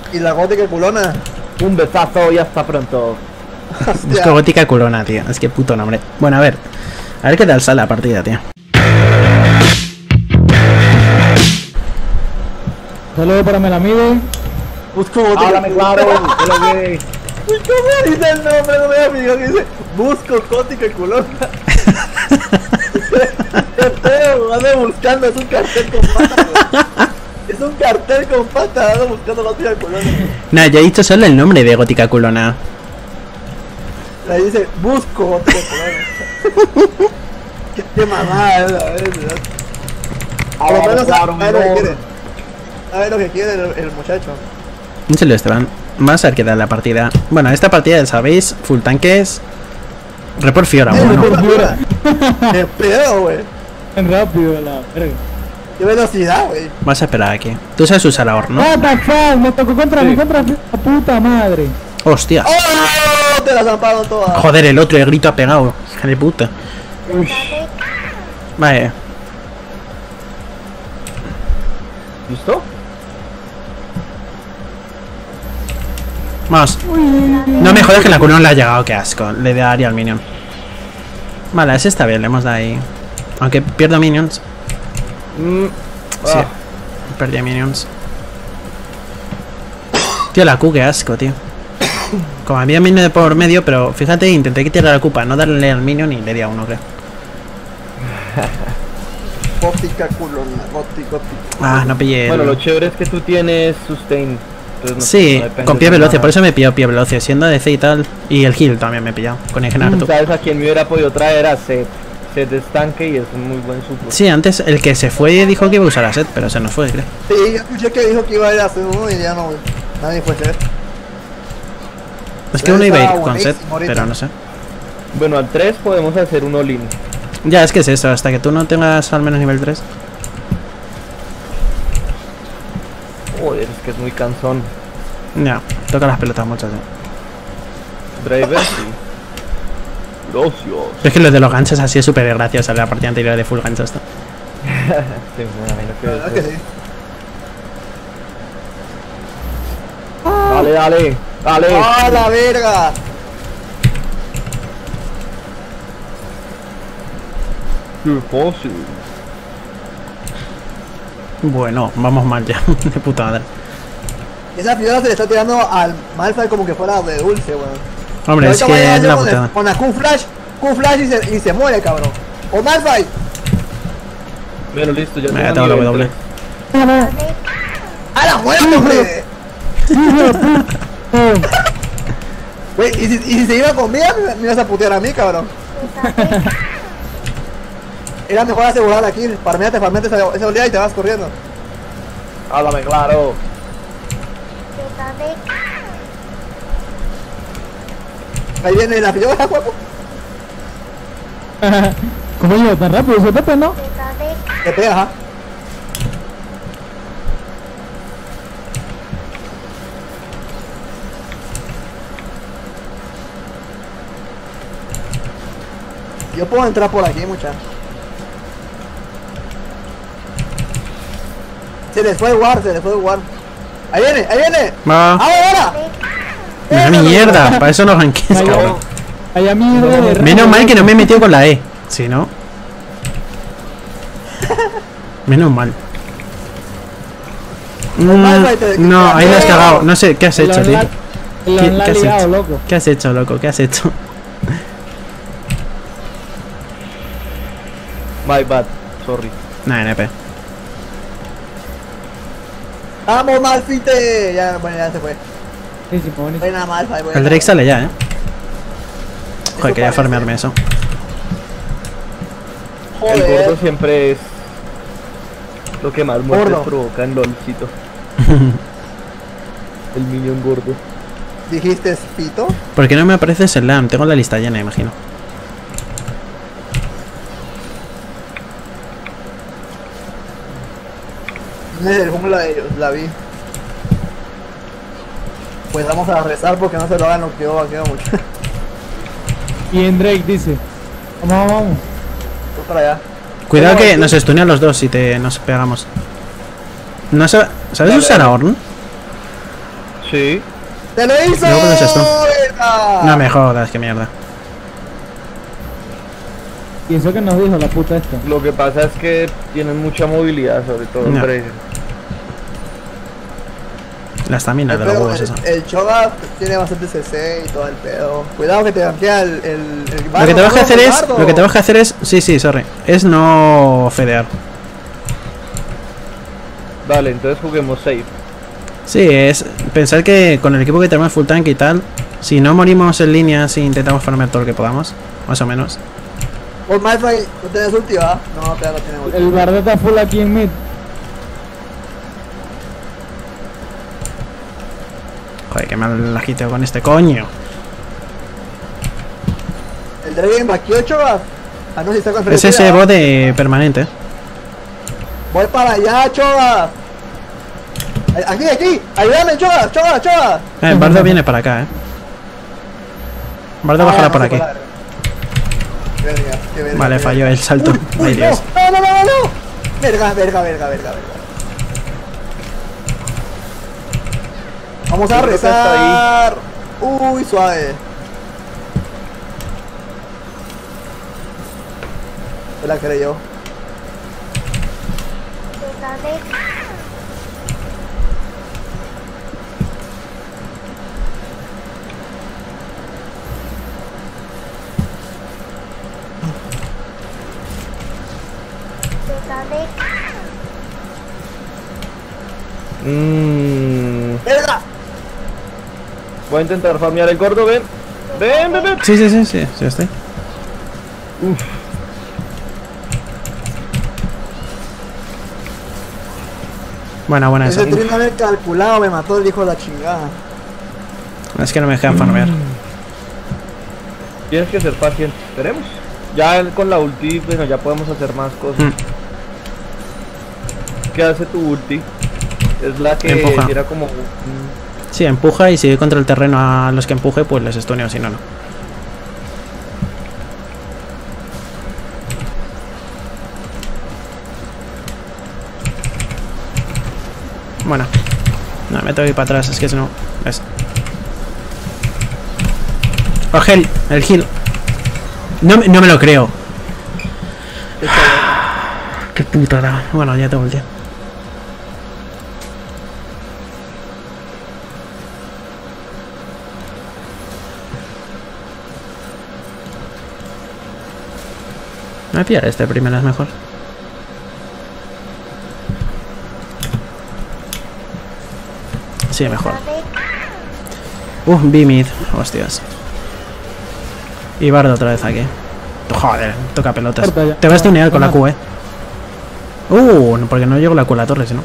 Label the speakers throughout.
Speaker 1: ¿Y la gótica culona?
Speaker 2: Un besazo y hasta pronto.
Speaker 3: Busco gótica culona, tío. Es que puto nombre. Bueno, a ver qué tal sale la partida, tío.
Speaker 4: Saludos para Melamide.
Speaker 1: Busco gótica.
Speaker 2: Háblame claro.
Speaker 1: Uy, ¿cómo dice el nombre de mi amigo? Que dice, busco gótica culona. Qué feo, ando buscando, es un cartel con patas. Es un cartel con patas, ando buscando gótica culona.
Speaker 3: No, yo he dicho solo el nombre de gótica culona.
Speaker 1: Ahí dice, busco gótica culona. Qué mamada, por lo menos sabe lo que quiere. Sabe lo que quiere el muchacho.
Speaker 3: Un saludo, Esteban. Vamos a ver qué tal la partida. Bueno, esta partida ya sabéis, full tanques. Report Fiora, bueno.
Speaker 1: Qué pedo, wey.
Speaker 4: Rápido, la verga.
Speaker 1: Qué velocidad, wey.
Speaker 3: Vamos a esperar aquí. Tú sabes usar ahora, ¿no?
Speaker 4: What the fuck, me tocó contra mí, contra la puta madre.
Speaker 3: Hostia.
Speaker 1: ¡Oh! Te la zamparon todas.
Speaker 3: Joder, el otro, el grito ha pegado. Hija de puta. Vale.
Speaker 2: ¿Listo?
Speaker 3: Vamos. No me jodas que la culona le ha llegado, qué asco. Le daría al minion. Vale, ese está bien, le hemos dado ahí. Aunque pierdo minions. Sí, perdí minions. Tío, la Q, qué asco, tío. Como había minion de por medio, pero fíjate, intenté quitarle la Q para no darle al minion y le di a uno, creo.
Speaker 1: Gótica culona, gótica.
Speaker 3: Ah, no pillé.
Speaker 2: Bueno, lo chévere es que tú tienes sustain. No,
Speaker 3: sí,
Speaker 2: no depende
Speaker 3: con pie
Speaker 2: de
Speaker 3: veloce,
Speaker 2: nada.
Speaker 3: por eso me pilló pie veloce, siendo DC y tal. Y el heal también me he pillado, con el Genarto.
Speaker 2: ¿Sabes a quién me hubiera podido traer? A Seth. Seth es tanque y es un muy buen support.
Speaker 3: Sí, antes el que se fue dijo que iba a usar a Set, pero se nos fue, creo.
Speaker 1: Sí, yo escuché que dijo que iba a ir a hacer uno y ya no, nadie fue a hacer.
Speaker 3: Es que uno iba a ir
Speaker 1: Estaba
Speaker 3: con Set,
Speaker 1: buenísimo ahorita.
Speaker 3: pero no sé.
Speaker 2: Bueno, al 3 podemos hacer un all-in.
Speaker 3: Ya, es que es eso, hasta que tú no tengas al menos nivel 3.
Speaker 2: Joder, es que es muy cansón.
Speaker 3: Ya, toca las pelotas muchas,
Speaker 2: Driver, sí. Gracias.
Speaker 3: Es que lo de los ganchos así es súper gracioso, la partida anterior de full ganchos.
Speaker 2: Sí, me imagino que
Speaker 1: La verdad que sí.
Speaker 2: Dale, dale, dale.
Speaker 1: ¡Ah, la verga!
Speaker 2: Qué fácil.
Speaker 3: Bueno, vamos mal ya, de puta madre.
Speaker 1: Esa Fiora se le está tirando al Malphite como que fuera de dulce, weón.
Speaker 3: Hombre, es que es la putada.
Speaker 1: Con la Q-Flash y se muere, cabrón. ¡O Malphite!
Speaker 2: Bueno, listo, ya
Speaker 3: Venga, tengo la W.
Speaker 1: ¡A la muerte, hombre! Wey, y si se iba conmigo, me ibas a putear a mí, cabrón. Era mejor asegurar aquí, farmeate esa oleada y te vas corriendo.
Speaker 2: Háblame claro.
Speaker 1: Ahí viene la Fiora, huevo.
Speaker 4: ¿Cómo yo? ¿Tan rápido? ¿Se tope, no?
Speaker 1: Te pega, ajá. Yo puedo entrar por aquí, muchachos. Se les fue el guard, Ahí viene, ahí viene.
Speaker 3: Va.
Speaker 1: ¡Ahora!
Speaker 3: ¡Una mierda! Para eso no ganques, cabrón.
Speaker 4: Allá mierda.
Speaker 3: Menos mal que no me he metido con la E. Si no. Menos mal. No, ahí lo has cagado. No sé, ¿qué has hecho, tío? ¿Qué has hecho?
Speaker 4: Loco.
Speaker 3: ¿Qué has hecho, loco? ¿Qué has hecho?
Speaker 2: My bad, sorry.
Speaker 3: Nah, NP.
Speaker 1: ¡Vamos, Malphite! Ya, bueno, ya se fue.
Speaker 4: Sí, sí, bonito.
Speaker 1: Buena Malphite, buena.
Speaker 3: El Drake sale ya, Joder, quería farmearme eso.
Speaker 2: El
Speaker 1: Joder.
Speaker 2: gordo siempre es lo que más muertes
Speaker 1: Gordo.
Speaker 2: provoca en LOLcito. El minion gordo.
Speaker 1: ¿Dijiste pito?
Speaker 3: ¿Por qué no me aparece el LAM? Tengo la lista llena, imagino.
Speaker 1: Desde el jungla de ellos, la vi. Pues vamos a rezar porque no se lo hagan, lo que yo quedo mucho.
Speaker 4: Y en Drake dice: vamos, vamos.
Speaker 1: Voy para allá.
Speaker 3: Cuidado que nos stunean los dos si nos pegamos. No sé, ¿sabes usar a Ornn?
Speaker 2: Sí.
Speaker 1: ¡Te lo hizo!
Speaker 3: No, ¿cómo es esto?
Speaker 1: ¡Verga!
Speaker 3: No me jodas, qué mierda.
Speaker 4: Y eso que nos dijo la puta esta.
Speaker 2: Lo que pasa es que tienen mucha movilidad, sobre todo en
Speaker 3: No.
Speaker 2: Bracer.
Speaker 3: La estamina de los
Speaker 1: Pero
Speaker 3: huevos, eso.
Speaker 1: el Choga tiene bastante CC y todo el pedo. Cuidado que te ganquea el
Speaker 3: Lo que tenemos que hacer es. Lo que tenemos que hacer es. Sí, sí, sorry. Es no fedear.
Speaker 2: Vale, entonces juguemos safe.
Speaker 3: Sí, es pensar que con el equipo que tenemos full tank y tal, si no morimos en línea, si intentamos farmear todo lo que podamos, más o menos.
Speaker 1: Vos, Malphite, ¿no tenés ulti, va? No, todavía no tiene ulti.
Speaker 4: El bardo está full aquí en mid.
Speaker 3: Joder, qué mal la agiteo con este coño.
Speaker 1: El Dragon vaqueó, Choga. Ah, no, si está con
Speaker 3: Es ese bot de permanente.
Speaker 1: Voy para allá, Choga. Aquí, aquí. Ayúdame, Choga, Choga, Choga.
Speaker 3: El bardo viene para acá, Bardo bajará por aquí.
Speaker 1: Verga, qué verga,
Speaker 3: Vale,
Speaker 1: qué
Speaker 3: falló
Speaker 1: verga.
Speaker 3: el salto.
Speaker 1: Uy,
Speaker 3: Ay, Dios.
Speaker 1: no, no, no, no, no. Verga, verga, verga, verga, verga. Vamos a
Speaker 2: Yo creo que está
Speaker 1: rezar. Uy, suave. Se la creyó. ¡Verga!
Speaker 2: Voy a intentar farmear el gordo, ven. Ven, ven, ven.
Speaker 3: Sí, sí, sí, sí, sí, estoy. Buena, buena esa.
Speaker 1: Ese tren haber calculado me mató el hijo de la chingada.
Speaker 3: Es que no me dejan farmear.
Speaker 2: Tienes que ser paciente. Esperemos. Ya con la ulti, bueno, ya podemos hacer más cosas. ¿Qué hace tu ulti? Es la que
Speaker 3: Empuja.
Speaker 2: tira como...
Speaker 3: Sí, empuja y si contra el terreno a los que empuje, pues les stuneo, si no, no. Bueno. No, me tengo que ir para atrás, es que si no... ¿Ves? ¡Oh, Hel! El heal. No me lo creo. Qué putada. Bueno, ya tengo el tío. Me pillar este primero, es mejor. Sí, mejor. B-mid, hostias. Y Bardo otra vez aquí. Joder, toca pelotas.
Speaker 4: Corta ya.
Speaker 3: Te vas a tunear con la Q, no, porque no llego la Q a la torre, si no.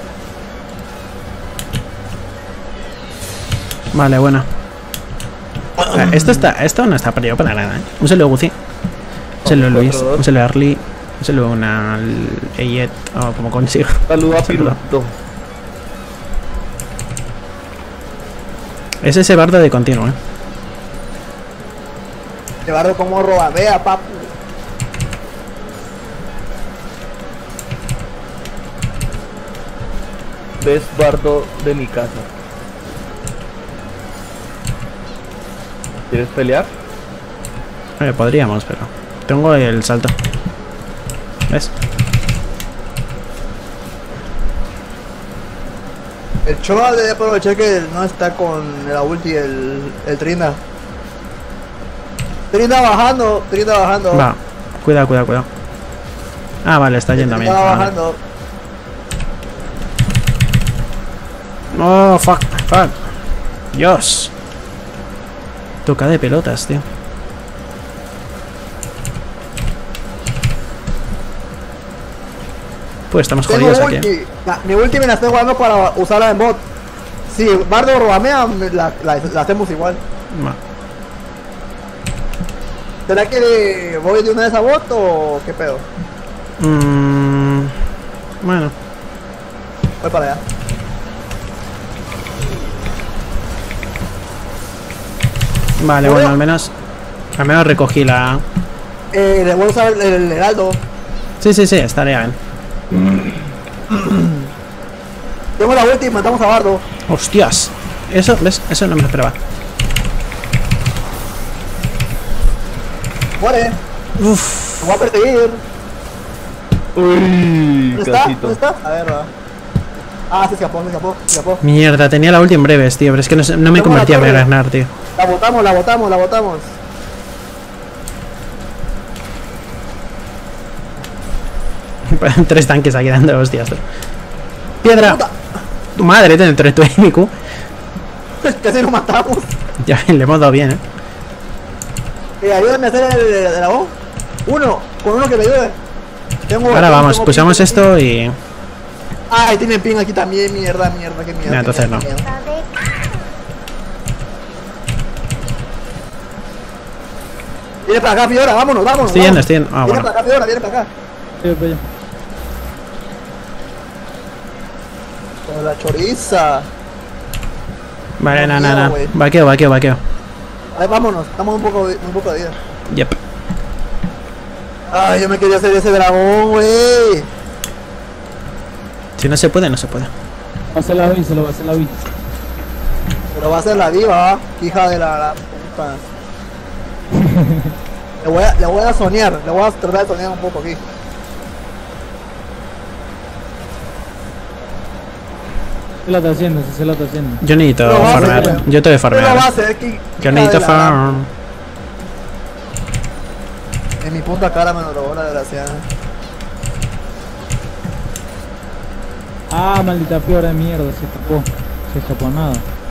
Speaker 3: Vale, buena. Esto no está perdido para nada, Un saludo Gucci. Un saludo Luis. Un saludo Arly. Un saludo una Eyet. O como consigo.
Speaker 2: Saludo a
Speaker 3: Saludo.
Speaker 2: Piruto.
Speaker 3: Es ese bardo de continuo,
Speaker 1: Llevarlo como roba. Vea, papu.
Speaker 2: Ves bardo de mi casa. ¿Quieres pelear?
Speaker 3: Podríamos, pero tengo el salto. ¿Ves?
Speaker 1: El Choga debe aprovechar que no está con la ulti el Trina. Trina bajando, Trina bajando.
Speaker 3: Va, cuidado, cuidado, cuidado. Ah, vale, está yendo a mí.
Speaker 1: Trina
Speaker 3: Vale.
Speaker 1: bajando.
Speaker 3: Oh, fuck, fuck. Dios. Toca de pelotas, tío. Pues estamos
Speaker 1: Tengo
Speaker 3: jodidos aquí.
Speaker 1: ulti. Mi ulti me la estoy jugando para usarla en bot. Si Bardo robamea, la hacemos igual.
Speaker 3: Va.
Speaker 1: ¿Será que voy de una vez a bot o qué pedo?
Speaker 3: Bueno,
Speaker 1: Voy para allá.
Speaker 3: vale, bueno, al menos recogí la...
Speaker 1: Le voy a usar el heraldo.
Speaker 3: Sí, sí, sí, estaría bien.
Speaker 1: Tengo la ulti y matamos a Bardo.
Speaker 3: Hostias. Eso, ¿ves? Eso no me lo esperaba.
Speaker 1: Muere.
Speaker 3: Uff.
Speaker 1: Lo voy a perseguir.
Speaker 2: Uy,
Speaker 1: ¿Dónde está?
Speaker 2: casito.
Speaker 1: ¿Dónde está? A ver, va. Ah, se escapó, se escapó, se escapó.
Speaker 3: Mierda, tenía la ulti en breves, tío. Pero es que no me convertía a Ragnar, tío.
Speaker 1: La botamos, la botamos, la botamos.
Speaker 3: Tres tanques aquí dando hostias. ¡Piedra!
Speaker 1: Puta.
Speaker 3: Tu madre, dentro de tu MQ.
Speaker 1: Casi nos matamos.
Speaker 3: Ya, le hemos dado bien,
Speaker 1: Ayúdame a hacer el dragón. Uno, con uno que me ayude.
Speaker 3: Ahora vamos,
Speaker 1: tengo
Speaker 3: pusamos
Speaker 1: ping,
Speaker 3: esto y...
Speaker 1: Ay, tiene ping aquí también, mierda, qué mierda.
Speaker 3: Nah, entonces no.
Speaker 1: Viene para acá, Fiora, vámonos.
Speaker 3: Estoy yendo, estoy yendo. Ah,
Speaker 1: Viene
Speaker 3: bueno.
Speaker 1: para acá, Fiora, viene para acá.
Speaker 4: Voy para allá.
Speaker 1: Con la choriza.
Speaker 3: Vale,
Speaker 1: No,
Speaker 3: nada.
Speaker 1: güey.
Speaker 3: Vaqueo.
Speaker 1: Ay, vámonos, estamos un poco de vida.
Speaker 3: Yep.
Speaker 1: Ay, yo me quería hacer ese dragón, güey.
Speaker 3: Si no se puede, no se puede.
Speaker 4: Va a hacer la vi, se lo va a hacer la vi.
Speaker 1: Pero va a ser la viva, ¿va? Hija de la puta. le voy a soñar, le voy a tratar de soñar un poco aquí.
Speaker 4: Se la está haciendo, se la está haciendo.
Speaker 3: Yo necesito
Speaker 1: Lo va a
Speaker 3: farmear.
Speaker 1: hacer,
Speaker 3: Yo tengo que
Speaker 1: Pero lo va a
Speaker 3: farmear.
Speaker 1: hacer, que
Speaker 3: Yo
Speaker 1: hija
Speaker 3: necesito
Speaker 1: de la-
Speaker 3: farm.
Speaker 1: En mi puta cara me lo robó la desgraciada.
Speaker 4: Ah, maldita Fiora de mierda, se escapó a nada.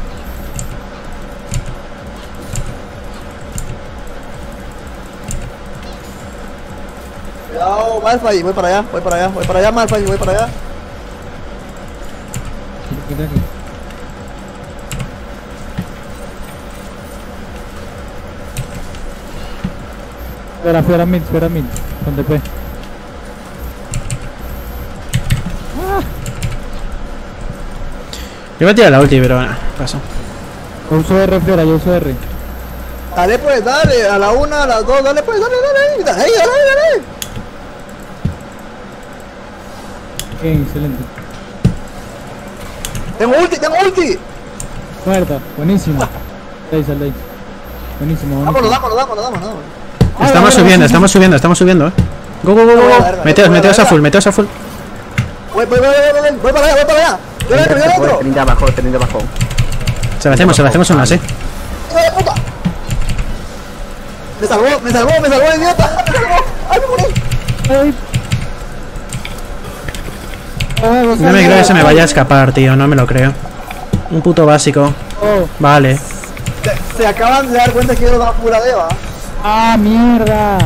Speaker 1: Cuidado, Malphite, voy para allá, Malphite, voy para allá.
Speaker 4: Quita aquí. Fiora mid, con TP.
Speaker 3: Yo voy a tirar la ulti, pero bueno, paso.
Speaker 4: Yo uso R, Fiora, yo uso R.
Speaker 1: Dale pues, dale, a la una, a las dos, dale pues, dale.
Speaker 4: Bien, excelente.
Speaker 1: Tengo ulti.
Speaker 4: Muerta, buenísimo. Sal de ahí. Buenísimo, buenísimo.
Speaker 1: Vámonos.
Speaker 3: Estamos subiendo, Go. Meteos a full.
Speaker 1: Voy para allá. Yo entro.
Speaker 2: 30 abajo.
Speaker 3: Se la hacemos una, sí.
Speaker 1: ¡Hijo de puta! Me salvó, idiota. ¡Ay, me morí!
Speaker 3: No me creo que se me vaya a escapar, tío. No me lo creo. Un puto básico.
Speaker 4: Oh,
Speaker 3: Vale.
Speaker 1: Se acaban de dar cuenta que yo no pura deva.
Speaker 4: ah, mierda.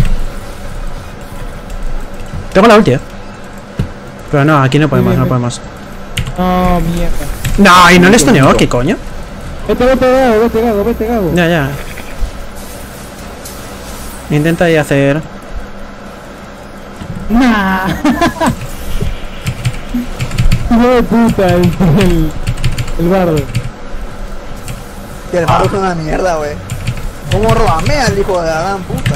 Speaker 3: Tengo la ulti, Pero no, aquí no podemos.
Speaker 4: No, mierda.
Speaker 3: No, y no le estoneó, ¿qué coño?
Speaker 4: Vete, Gago.
Speaker 3: Ya. Intenta ahí hacer...
Speaker 4: Nah. Hijo de puta, el bardo.
Speaker 1: Que el barro es una mierda, wey. ¿Cómo robamea el hijo de la gran puta?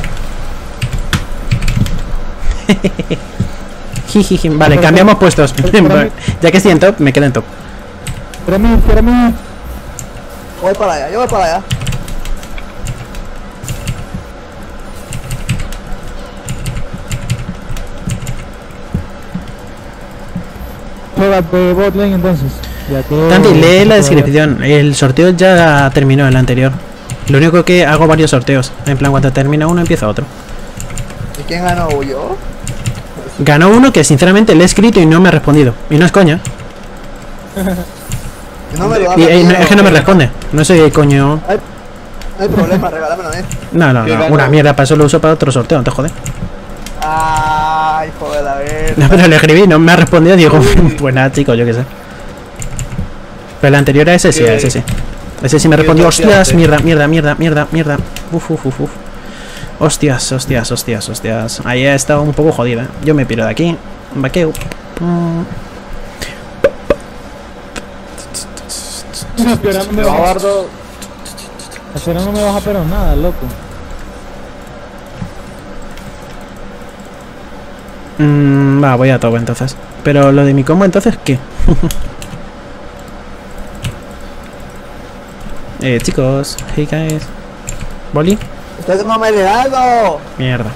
Speaker 3: Jijiji. Vale, cambiamos puestos. Ya que estoy en top, me quedo en top.
Speaker 4: Para mí.
Speaker 1: Yo voy para allá.
Speaker 4: Juega bot lane entonces. Ya que...
Speaker 3: Tanti, lee la descripción. El sorteo ya terminó, el anterior. Lo único que hago varios sorteos. En plan, cuando termina uno, empieza otro.
Speaker 1: ¿Y quién ganó? ¿Yo?
Speaker 3: Ganó uno que sinceramente le he escrito y no me ha respondido. Y no es coña.
Speaker 1: No me lo da.
Speaker 3: Es que no me responde. No sé qué coño.
Speaker 1: No hay problema, regálamelo a mí.
Speaker 3: No. Una mierda, para eso lo uso para otro sorteo, no te jode.
Speaker 1: Ay, joder, la verga.
Speaker 3: No, pero le escribí, no me ha respondido. Digo, pues nada, chicos, yo qué sé. Pero el anterior a ese sí, Ese sí me respondió, hostias, mierda. Uf. Hostias. Ahí ha estado un poco jodida. Yo me piro de aquí. Vaqueo.
Speaker 4: Fiora no me baja pero nada, loco.
Speaker 3: Va, voy a todo entonces. Pero lo de mi combo entonces, ¿qué? Chicos, hey guys. ¿Boli?
Speaker 1: Ustedes no me le algo.
Speaker 3: Mierda.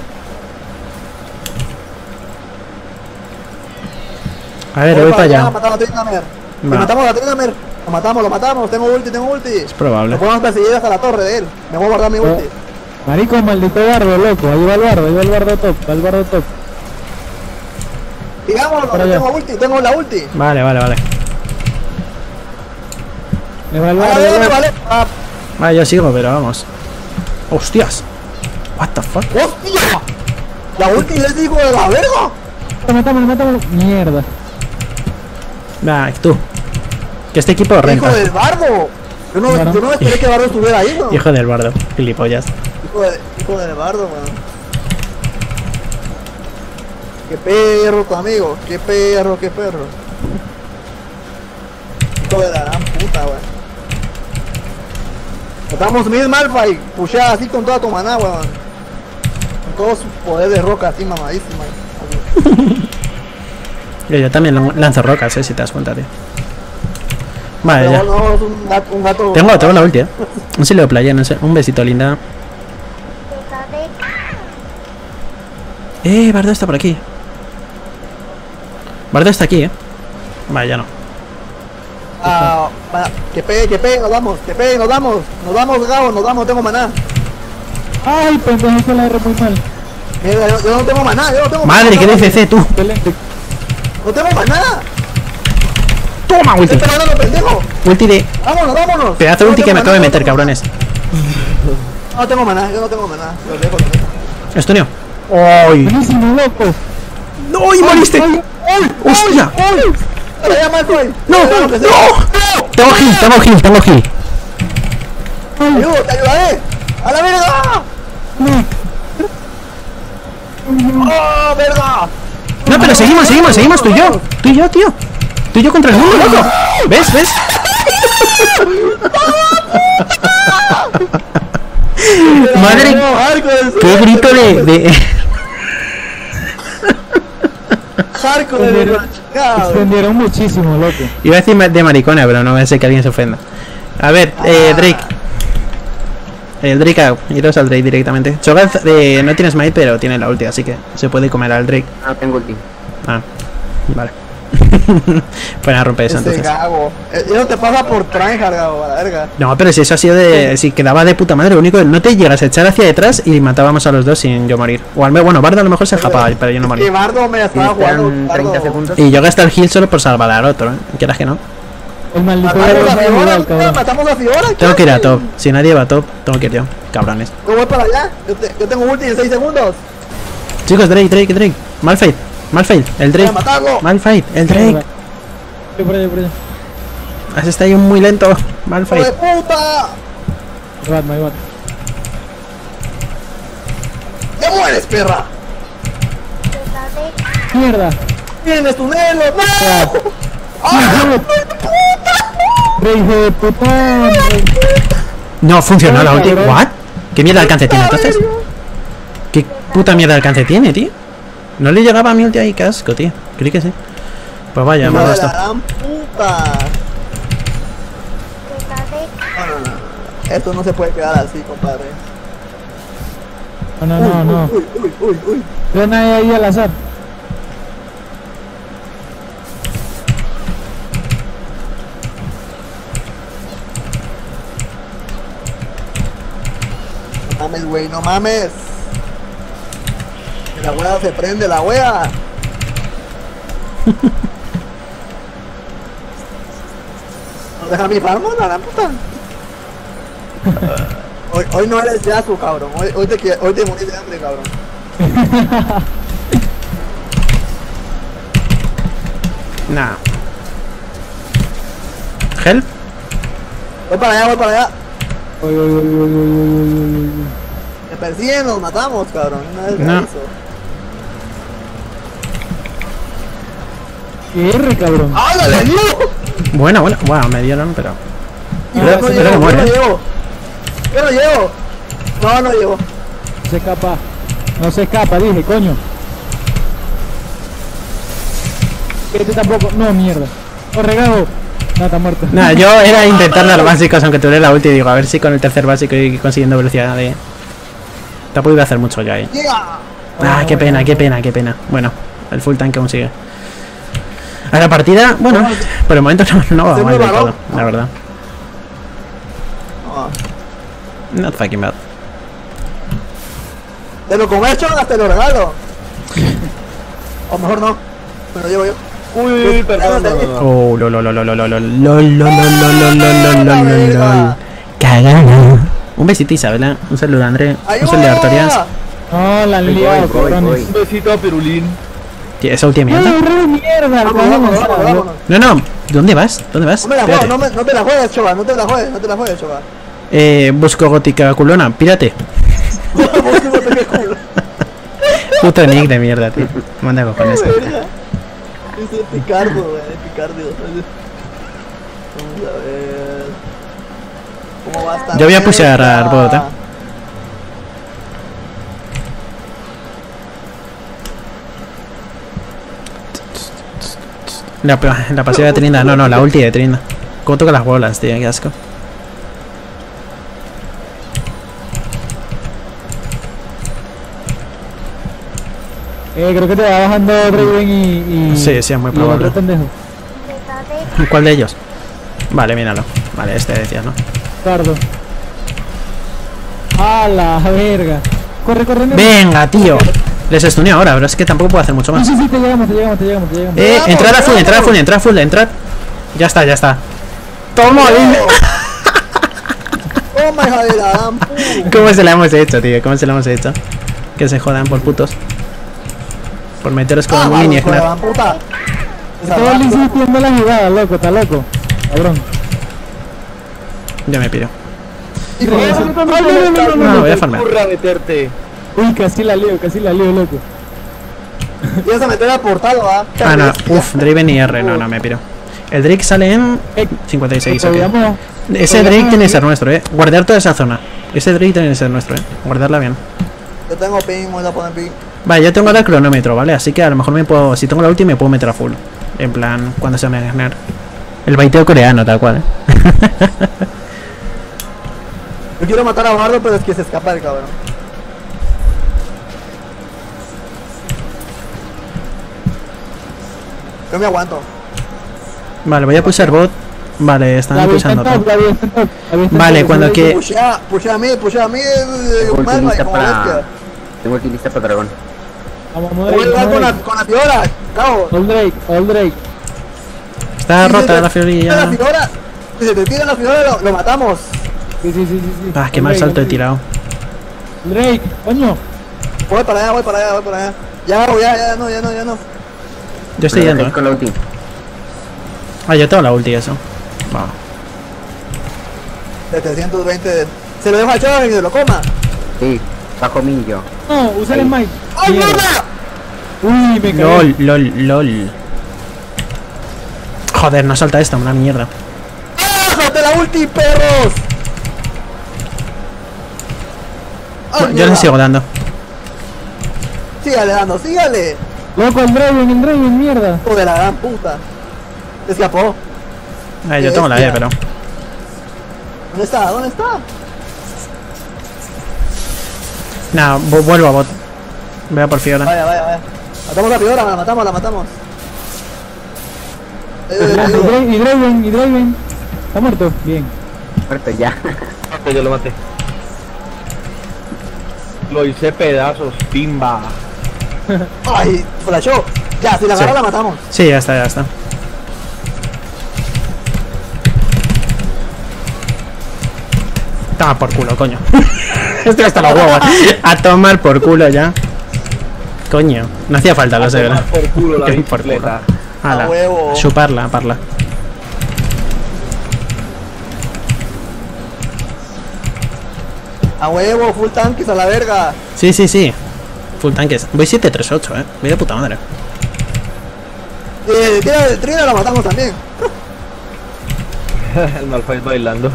Speaker 3: A ver, voy para allá.
Speaker 1: Matamos a Tryndamere.
Speaker 3: Va.
Speaker 1: Matamos a Tryndamere. Lo matamos. Tengo ulti.
Speaker 3: Es probable.
Speaker 1: Lo podemos perseguir hasta la torre de él. Me voy a guardar mi ulti.
Speaker 4: Marico, maldito bardo, loco. Ahí va el bardo top.
Speaker 1: Digámoslo,
Speaker 4: Para allá.
Speaker 1: tengo la ulti.
Speaker 3: Vale.
Speaker 4: Le va el bardo,
Speaker 1: Vale,
Speaker 4: loco.
Speaker 1: vale.
Speaker 3: Vale, yo sigo, pero vamos. Hostias. What the fuck?
Speaker 1: ¡Hostia! La ulti les digo de la verga.
Speaker 4: Matámoslo. Mierda.
Speaker 3: Va, tú. Que este equipo renta.
Speaker 1: Hijo del bardo. Yo no esperé que Bardo estuviera ahí, weón.
Speaker 3: Hijo del bardo. Gilipollas.
Speaker 1: Hijo del bardo, weón. Qué perro tu amigo. Qué perro. Hijo de la gran puta, weón. Estamos mil Malphite. Pushada así con toda tu maná, weón. Con todo su poder de roca así mamadísima.
Speaker 3: Yo también lanzo rocas, si te das cuenta, tío. Vale,
Speaker 1: Pero
Speaker 3: ya.
Speaker 1: no, es un gato.
Speaker 3: Tengo la ulti, Un silo de playa, no sé. Un besito, linda. Bardo está por aquí. Bardo está aquí, Vale, ya no.
Speaker 1: Que pegue, nos damos, Gabo, tengo maná.
Speaker 4: Ay, pendejo, se la R muy mal.
Speaker 1: Mira, yo no tengo maná,
Speaker 3: Madre, qué DCC tú.
Speaker 4: Excelente.
Speaker 1: No tengo maná.
Speaker 3: Toma, ulti.
Speaker 1: Estoy pegando, pendejo.
Speaker 3: Ulti de.
Speaker 1: Vámonos.
Speaker 3: Pedazo de ulti que me acabo de meter, cabrones.
Speaker 1: No tengo maná, yo no tengo maná. Lo dejo.
Speaker 3: Estonio. ¡Ay!
Speaker 4: Buenísimo, loco.
Speaker 3: ¡No! ¡Y moriste! ¡Hostia!
Speaker 1: Para allá, Malphite.
Speaker 3: ¡No! Tengo heal.
Speaker 1: Te ayudaré. ¡A la verga! ¡Oh, verga!
Speaker 3: No, pero seguimos, tú y yo. Tú y yo, tío. Tú y yo contra el mundo, loco. ¿Ves? Madre, qué grito de...
Speaker 1: Hardcore de
Speaker 4: Extendieron muchísimo, loco.
Speaker 3: Iba a decir de maricona, pero no voy a ser que alguien se ofenda. A ver, Drake. El Drake, iros al Drake directamente. Cho'Gath no tiene smite, pero tiene la ulti, así que se puede comer al Drake.
Speaker 2: No tengo ulti.
Speaker 3: Ah, vale. Pues a romper eso entonces.
Speaker 1: Gago. Eso te pasa por tryhard, Gago, a la verga.
Speaker 3: No, pero si eso ha sido de... Si quedaba de puta madre, lo único no te llegas a echar hacia detrás y matábamos a los dos sin yo morir. O al menos, bueno, Bardo a lo mejor se escapaba, pero yo no morí.
Speaker 1: Que Bardo me estaba jugando.
Speaker 2: 30 segundos.
Speaker 3: Y yo gasté el heal solo por salvar al otro, quieras que no.
Speaker 4: El maldito
Speaker 1: Matamos a
Speaker 4: bardo
Speaker 1: Fiora,
Speaker 4: igual, cabrón.
Speaker 1: matamos a Fiora.
Speaker 3: Tengo que ir a top. Si nadie va a top, tengo que ir yo. Cabrones.
Speaker 1: Yo voy para allá. Yo tengo ulti en 6 segundos.
Speaker 3: Chicos, Drake. Malphite. El Drake.
Speaker 1: Voy a matarlo.
Speaker 3: Malphite, el Drake.
Speaker 4: Por allá.
Speaker 3: Has está ahí muy lento.
Speaker 1: ¡Hijo de
Speaker 3: Malphite.
Speaker 1: puta!
Speaker 4: My bad.
Speaker 1: ¡Te mueres, perra!
Speaker 4: Mierda.
Speaker 1: ¡Tienes tu nelo! ¡No!
Speaker 4: Rey, hijo de puta.
Speaker 3: No funcionó la
Speaker 4: Ay,
Speaker 3: ulti.
Speaker 4: cabrón.
Speaker 3: ¿What? ¿Qué mierda de alcance tiene entonces? ¿Qué puta mierda de alcance tiene, tío? No le llegaba a mi ulti ahí, qué asco, tío. Creí que sí. Pues vaya,
Speaker 1: ¡Hijo
Speaker 3: me
Speaker 1: de la
Speaker 3: basta.
Speaker 1: gran puta! No. Esto no se puede quedar así, compadre.
Speaker 4: No.
Speaker 1: Uy.
Speaker 4: Ven ahí al azar.
Speaker 1: No mames, güey, no mames. Que la wea se prende, la wea. ¿No deja mi farmo, la gran puta? Hoy no eres Yasuo, cabrón. Hoy te morís de hambre, cabrón.
Speaker 3: Nah. Help.
Speaker 1: Voy para allá.
Speaker 4: Uy.
Speaker 1: Me persiguen, nos matamos, cabrón. Una vez
Speaker 3: No.
Speaker 1: me aviso.
Speaker 4: Qué R, cabrón.
Speaker 1: ¡Ah, le dio!
Speaker 3: Bueno, me dieron, pero...
Speaker 1: Yo
Speaker 3: Pero
Speaker 1: no
Speaker 3: que
Speaker 1: llevo,
Speaker 3: muere.
Speaker 1: Yo no llevo. No llevo.
Speaker 4: Se escapa. No se escapa, dije, coño. Este tampoco. No, mierda. Corre, Gago. No, está muerto.
Speaker 3: Nada, yo era intentar dar básicos, aunque tuviera la ulti, digo, a ver si con el tercer básico y consiguiendo velocidad de... Te ha podido hacer mucho ya ahí. Ah, qué pena, qué pena, qué pena. Bueno, el full tank aún sigue. A la partida, bueno, por el momento no va mal del todo, la verdad. Not fucking bad.
Speaker 1: Te lo comes, Chogas, te lo regalo. O mejor no. Me lo llevo yo.
Speaker 2: Uy, perdón.
Speaker 3: Oh, lol. Cagada. Un besito, Isabela. Un saludo, André. Un saludo de Artorias.
Speaker 4: No, la han liado, cabrones.
Speaker 2: Un besito a Pirulín.
Speaker 3: Tío, esa última
Speaker 4: ¡No,
Speaker 3: mierda.
Speaker 4: re mierda!
Speaker 1: Vámonos.
Speaker 3: No. ¿Dónde vas? ¿Dónde vas?
Speaker 1: No me la juegues,
Speaker 3: Espérate.
Speaker 1: no te la juegues, Chogas, no te la juegues, Chogas.
Speaker 3: Busco gótica culona. Pírate. Puto nick de mierda, tío. Manda cojones.
Speaker 1: Es Picardo, güey, Picardo. Vamos a ver. ¿Cómo va a estar?
Speaker 3: Yo voy a pushear a Arbot, ¿eh? La pasiva de Trinda, no, la ulti de Trinda. ¿Cómo toca las bolas, tío? Qué asco.
Speaker 4: Creo que te va bajando Draven y...
Speaker 3: Sí, es muy
Speaker 4: y el
Speaker 3: probable.
Speaker 4: otro pendejo.
Speaker 3: ¿Cuál de ellos? Vale, míralo. Vale, este decías, ¿no?
Speaker 4: Cardo. A la verga. Corre, Nero.
Speaker 3: Venga, tío. Les stuneo ahora, pero es que tampoco puedo hacer mucho más.
Speaker 4: Sí, te llegamos.
Speaker 3: Entrad a full, entrad. Ya está. Toma,
Speaker 1: Toma, hija de la gran puta.
Speaker 3: ¿Cómo se la hemos hecho, tío? ¿Cómo se la hemos hecho? Que se jodan por putos. Por meteros con un mini
Speaker 1: hijo de la
Speaker 3: snap.
Speaker 1: gran puta.
Speaker 4: Todo le insistiendo la jugada, loco, está loco. Cabrón.
Speaker 3: Ya me pido.
Speaker 1: Hijo de
Speaker 3: No, voy a farmear.
Speaker 2: Curra meterte.
Speaker 4: Uy, casi la lío, loco.
Speaker 1: Ibas a meter al portal, ¿va?
Speaker 3: Ah, no. Uf, Draven y R. No, me piro. El Drake sale en 56, ok. Ese Drake tiene que ser nuestro, Guardar toda esa zona. Ese Drake tiene que ser nuestro, Guardarla bien.
Speaker 1: Yo tengo ping, voy a poner ping.
Speaker 3: Vale, yo tengo ahora el cronómetro, ¿vale? Así que a lo mejor me puedo... Si tengo la ulti me puedo meter a full. En plan, cuando se me ganar. El baiteo coreano, tal cual,
Speaker 1: Yo quiero matar a Bardo, pero es que se escapa el cabrón. Yo me aguanto.
Speaker 3: Vale, voy a pulsar bot. Vale, están pulsando todo. Vale, cuando que...
Speaker 1: Pushea a mí,
Speaker 5: Tengo ulti lista para dragón.
Speaker 4: Vamos,
Speaker 1: Voy a jugar con la Fiora, cabo.
Speaker 4: All Drake.
Speaker 3: Está rota la
Speaker 1: La
Speaker 3: fiorilla.
Speaker 1: Fiora, si se te tira la Fiora, lo matamos.
Speaker 4: Sí.
Speaker 3: Ah, qué mal salto he tirado.
Speaker 4: Drake, coño.
Speaker 1: Voy para allá. Ya no.
Speaker 3: Yo estoy yendo,
Speaker 5: Con la ulti.
Speaker 3: Ah, yo tengo la ulti, eso. Va.
Speaker 1: De 320. Se lo dejo a Chava y se lo coma.
Speaker 5: Sí, bajo mí yo.
Speaker 4: No, usa el Mike.
Speaker 1: ¡Ay, mierda!
Speaker 4: Uy, me caí.
Speaker 3: LOL. Joder, no salta esta, una mierda.
Speaker 1: ¡Bájate la ulti, perros! Ay,
Speaker 3: Yo le
Speaker 1: mierda.
Speaker 3: sigo dando.
Speaker 1: Sígale dando, sígale.
Speaker 4: Loco, el Draven, mierda.
Speaker 1: Hijo de la gran puta. Se escapó.
Speaker 3: Yo tengo la E, pero...
Speaker 1: ¿Dónde está?
Speaker 3: Nah, vuelvo a bot. Voy a por Fiora.
Speaker 1: Vaya. Matamos a Fiora, la matamos.
Speaker 4: Y Draven. Está muerto. Bien.
Speaker 5: Muerto ya.
Speaker 2: Yo lo maté. Lo hice pedazos, pimba.
Speaker 1: Ay, flashó. Ya, si la agarra
Speaker 3: Sí.
Speaker 1: la matamos.
Speaker 3: Sí, ya está. Toma por culo, coño. Estoy hasta la hueva. A tomar por culo ya. Coño, no hacía falta, lo sé, ¿verdad?
Speaker 2: Por culo la
Speaker 3: Por culo.
Speaker 2: bicicleta.
Speaker 3: Ala,
Speaker 1: A huevo.
Speaker 3: chuparla, parla.
Speaker 1: A huevo, full tanques a la verga.
Speaker 3: Sí. Full tanques. Voy 738, Voy de puta madre.
Speaker 1: Tira del trino, la matamos también.
Speaker 2: El Malphite bailando.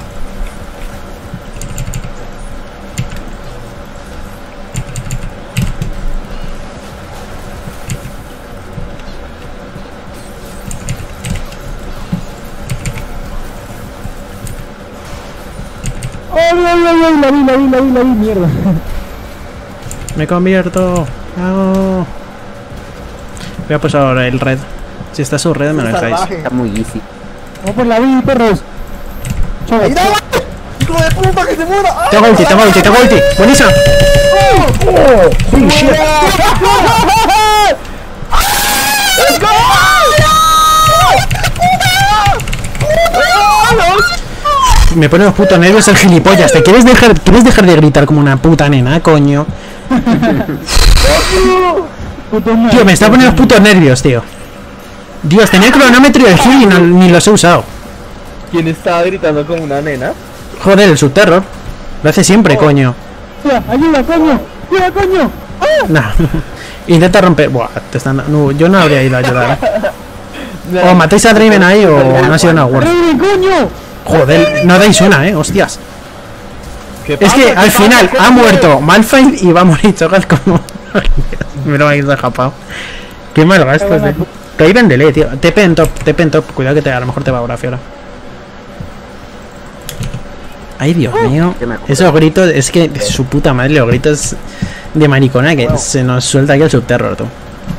Speaker 4: ¡Ay! La vi, mierda.
Speaker 3: Me convierto. No. Voy a pasar ahora el red. Si está su red, me lo dejáis.
Speaker 1: Salvaje.
Speaker 5: Está muy easy.
Speaker 4: Vamos por la vi, perros. Chau.
Speaker 1: ¡Ahí dale! ¡Hijo de puta que se muera! ¡Ah!
Speaker 3: Tengo ulti, tengo ulti, tengo ulti. Buenísima. Holy shit.
Speaker 1: ¡Let's go!
Speaker 3: Me pone los putos nervios el gilipollas. ¿Te quieres dejar de gritar como una puta nena, coño? Tío, me está poniendo los putos nervios, tío. Dios, tenía el cronómetro y el gil y ni los he usado.
Speaker 2: ¿Quién estaba gritando como una nena?
Speaker 3: Joder, el subterror. Lo hace siempre, coño.
Speaker 4: Ayuda, coño. Ayuda, coño.
Speaker 3: Nah. Intenta romper. Buah, te están. No, yo no habría ido a ayudar. O matáis a Draven ahí o no ha sido una worth.
Speaker 4: ¡Draven, coño!
Speaker 3: Joder, no dais una, hostias.
Speaker 2: ¿Qué
Speaker 3: Es
Speaker 2: pasa?
Speaker 3: que
Speaker 2: ¿Qué
Speaker 3: al
Speaker 2: pasa?
Speaker 3: final
Speaker 2: ¿Qué
Speaker 3: ha
Speaker 2: pasa?
Speaker 3: muerto Malphite y va a morir Cho'Gath como. Me lo habéis dejado. Qué mal gasto, tío. Caí vendele, tío. TP en top. Cuidado que a lo mejor te va ahora, Fiora. Ay, Dios mío.
Speaker 5: Yo me acuerdo.
Speaker 3: Esos gritos, es que su puta madre, los gritos de maricona que se nos suelta aquí el subterror, tú.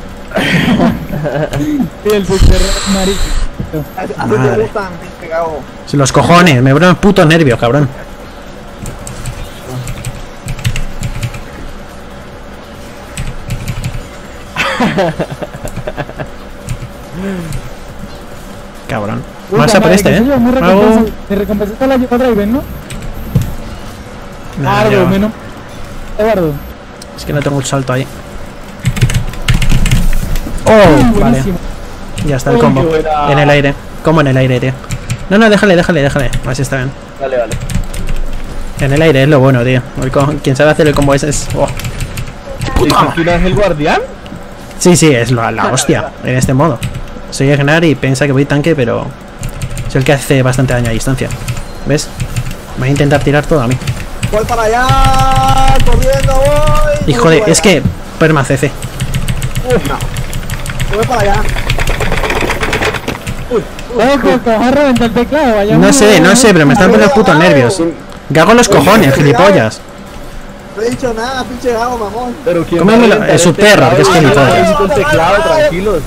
Speaker 4: Sí, el subterráneo marico.
Speaker 1: Así te
Speaker 3: Madre.
Speaker 1: gustan, pegado.
Speaker 3: Los cojones, me ponen putos nervios, cabrón. Cabrón. Vamos a por este, Bravo.
Speaker 4: Me recompensaste la lleva Draven, ¿no?
Speaker 3: Nah,
Speaker 4: Eduardo,
Speaker 3: yo-
Speaker 4: menos. Eduardo.
Speaker 3: Es que no tengo el salto ahí. Oh, vale.
Speaker 4: Buenísimo.
Speaker 3: Ya está el
Speaker 2: Uy,
Speaker 3: combo.
Speaker 2: qué buena.
Speaker 3: En el aire. Como en el aire, tío. No, déjale. Así está bien.
Speaker 2: Vale.
Speaker 3: En el aire es lo bueno, tío. Quien sabe hacer el combo ese es. Oh.
Speaker 2: ¿Es que un ángel guardián?
Speaker 3: Sí, es la hostia en este modo. Soy Egnar y piensa que voy tanque, pero soy el que hace bastante daño a distancia. ¿Ves? Voy a intentar tirar todo a mí.
Speaker 1: Voy para allá, corriendo, voy.
Speaker 3: Hijo de. Es que. Perma CC.
Speaker 1: Voy para allá.
Speaker 4: Ojo, que vas a reventar el teclado. Vaya
Speaker 3: No
Speaker 4: uno,
Speaker 3: sé, pero me están poniendo los putos nervios. Gago los cojones, gilipollas.
Speaker 1: No he dicho nada, pinche gago, mamón.
Speaker 2: Pero ¿quién
Speaker 3: Cómeme
Speaker 2: va a
Speaker 3: el
Speaker 2: reventar
Speaker 3: subterror, que es
Speaker 2: teclado?
Speaker 3: gilipollas.
Speaker 2: Con teclado, tranquilos.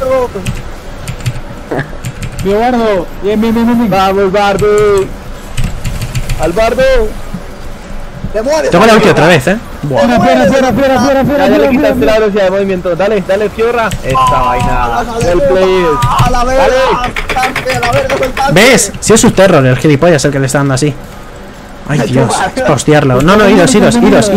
Speaker 4: Eduardo. Bien.
Speaker 2: Vamos, Bardo. Al Bardo.
Speaker 1: ¡Te mueres!
Speaker 3: Tengo la ulti otra vez, Buah.
Speaker 4: Fuera.
Speaker 2: Ya le quitaste la velocidad de movimiento. Dale, Fiora. Esta vaina. El play.
Speaker 1: ¡A la verga! ¡Tanque, a la verga, soy tanque!
Speaker 3: ¿Ves? Si es subterror, el gilipollas el que le está dando así. Ay, Dios. Es para hostiarlo. No, iros.
Speaker 1: ¡A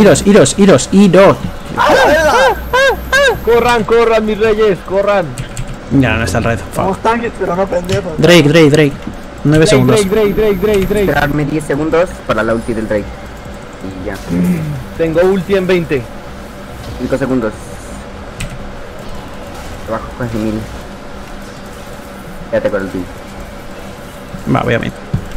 Speaker 1: la verga!
Speaker 2: Corran, mis reyes, corran.
Speaker 3: Ya, no está el red. Fuck.
Speaker 1: Somos tanques, pero no pendejos.
Speaker 3: Drake. 9 segundos.
Speaker 4: Drake.
Speaker 5: Esperarme 10 segundos para la ulti del Drake. Y ya.
Speaker 2: Tengo ulti en 20.
Speaker 5: 5 segundos. Bajo casi 1000. Quédate con el ulti.
Speaker 3: Va, voy a mí.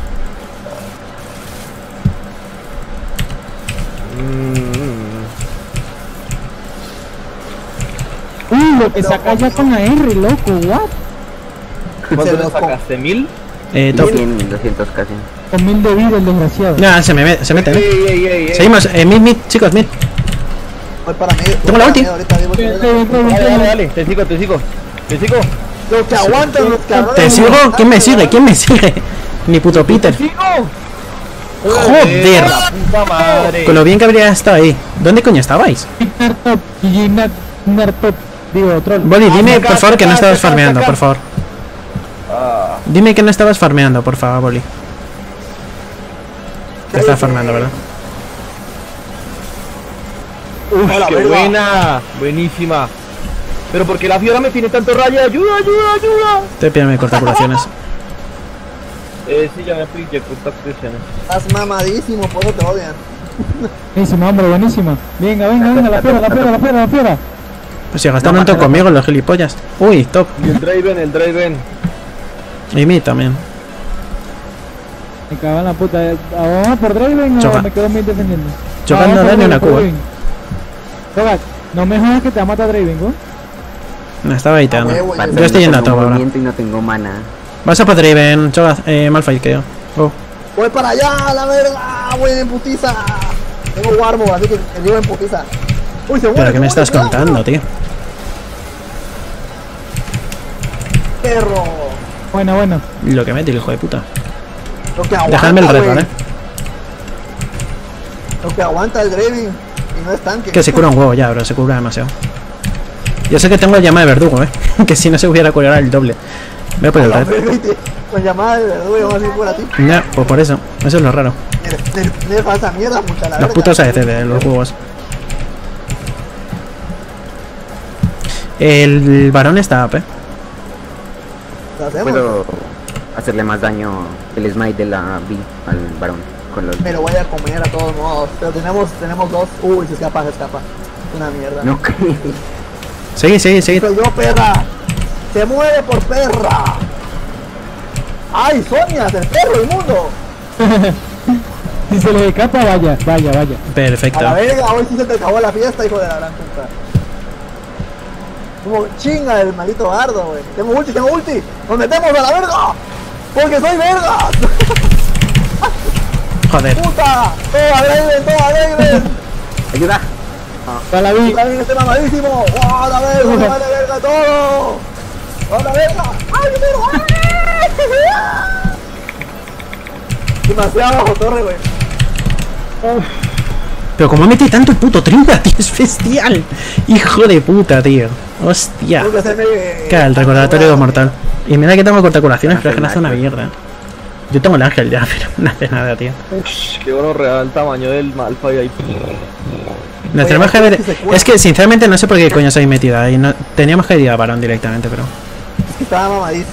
Speaker 4: Lo que saca ya con la R, loco, what?
Speaker 2: ¿Cuánto
Speaker 1: Se
Speaker 2: le
Speaker 1: los
Speaker 2: sacaste? ¿1000?
Speaker 3: Top.
Speaker 5: 100, 200 casi.
Speaker 4: Con 1000 de vida, el desgraciado.
Speaker 3: Ya, se mete.
Speaker 2: Ey.
Speaker 3: Seguimos. Mid, chicos, mid.
Speaker 1: Voy para medio.
Speaker 3: Tengo la ulti.
Speaker 1: Ahorita vivo.
Speaker 2: Dale, te sigo.
Speaker 1: Los que aguantan, los cabrones.
Speaker 3: ¿Te sigo? ¿Quién me sigue? Ni puto Peter. Joder.
Speaker 2: La puta madre.
Speaker 3: Con lo bien que habría estado ahí. ¿Dónde coño estabais?
Speaker 4: Nartop, Nartop, digo, troll.
Speaker 3: Boli, dime
Speaker 2: Acá,
Speaker 3: por favor que no
Speaker 2: acá,
Speaker 3: estabas
Speaker 2: acá,
Speaker 3: farmeando,
Speaker 2: acá.
Speaker 3: por favor. Dime que no estabas farmeando, por favor, Boli. Estás farmeando, ¿verdad?
Speaker 2: Uf, qué buena. Buenísima. Pero porque la Fiora me tiene tanto rayo. Ayuda.
Speaker 3: Te pido mi cortaculaciones.
Speaker 2: Sí, ya me pillé cortaculaciones.
Speaker 1: Estás mamadísimo, por eso te odian.
Speaker 4: Buenísima, hombre, buenísima. Venga, la fiera.
Speaker 3: Pues si gastaron un toque conmigo los gilipollas. Uy, top.
Speaker 2: Y el Draven.
Speaker 3: Y mí también.
Speaker 4: Me cago en la puta. ¿Vamos por Draven o
Speaker 3: Choca.
Speaker 4: me quedo muy defendiendo?
Speaker 3: Chocando
Speaker 4: Vamos por
Speaker 3: daño una
Speaker 4: Draven,
Speaker 3: cuba.
Speaker 4: por Draven. Choca, no me jodas que te va a matar Draven, ¿no?
Speaker 3: Me estaba baiteando.
Speaker 1: huevo,
Speaker 3: Yo estoy yendo a top ahora.
Speaker 5: movimiento y no tengo mana.
Speaker 3: Vas a por Draven, Cho'Gath, Malphite, creo. Oh.
Speaker 1: Voy para allá, a la verga. ¡Ah, güey, en putiza! Tengo Warmore, así que te digo en putiza. Uy, se muere.
Speaker 3: ¿Pero qué me estás
Speaker 1: cuidado,
Speaker 3: contando, tío?
Speaker 1: Perro.
Speaker 4: Buena.
Speaker 3: Lo que mete el hijo de puta.
Speaker 1: Lo que aguanta,
Speaker 3: Dejadme el red,
Speaker 1: güey.
Speaker 3: ¿vale?
Speaker 1: Lo que aguanta el Gravy. Y no es tanque.
Speaker 3: Que se cura un huevo ya, bro, se cura demasiado. Yo sé que tengo el llama de verdugo, que si no se hubiera curado el doble. Voy a por el red.
Speaker 1: Con llamada de verdugo, vamos a ir por a ti.
Speaker 3: No, pues por eso. Eso es lo raro.
Speaker 1: Nerfa esa mierda, mucha la
Speaker 3: Los
Speaker 1: verga.
Speaker 3: putos ADC de los juegos. El varón está up,
Speaker 1: Lo hacemos.
Speaker 5: Puedo hacerle más daño el smite de la B al varón con los...
Speaker 1: Me lo voy a comer a todos modos. Pero tenemos dos. Uy, se escapa. Es una mierda.
Speaker 5: No,
Speaker 3: Sigue.
Speaker 1: Soy yo, perra. Se muere por perra. ¡Ay, Sonia! ¡El perro inmundo!
Speaker 4: Si se le escapa, vaya.
Speaker 1: A
Speaker 3: Perfecto.
Speaker 1: la verga, hoy sí se te acabó la fiesta, hijo de la gran puta. Como chinga el maldito bardo, güey. Tengo ulti. ¡Nos metemos a la verga! ¡Porque soy verga!
Speaker 3: Joder.
Speaker 1: ¡Puta! ¡Todo alegre!
Speaker 5: ¡Ayuda!
Speaker 4: Para la vi.
Speaker 1: ¡También este mamadísimo! ¡Oh, la verga! ¡Me vale verga todo! ¡Oh, la verga! ¡Ay, verga! Demasiado bajo torre, güey.
Speaker 3: Pero como mete tanto el puto trinca, tío, es bestial. Hijo de puta, tío. Hostia.
Speaker 1: Tengo que hacerme...
Speaker 3: Claro, el recordatorio de mortal. Y mira que tengo cortaculaciones, pero es que no hace una mierda. Yo tengo el ángel ya, pero no hace nada, tío.
Speaker 2: Qué bueno real el tamaño del Malphite ahí.
Speaker 3: Nos tenemos que ver. Es que sinceramente no sé por qué coño os habéis metido ahí. No, teníamos que ir a varón directamente, pero.
Speaker 1: Es que estaba mamadísimo.